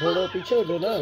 थोड़ा पीछे उठो ना।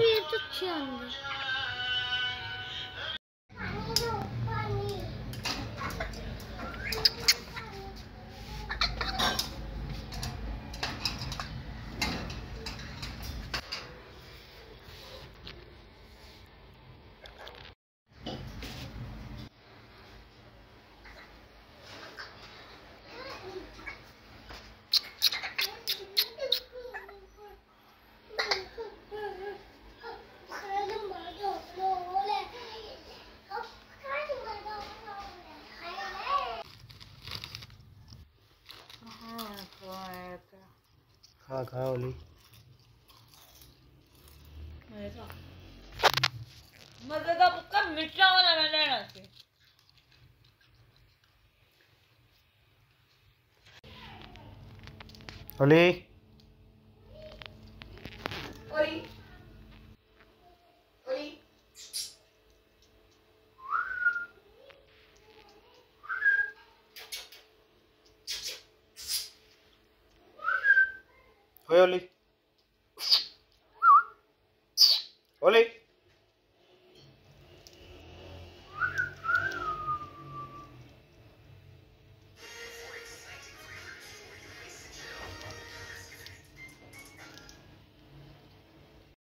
खा ओली। मजे का पुक्का मिर्चा वाला ना लेना चाहिए। ओली ओली ओली ओली।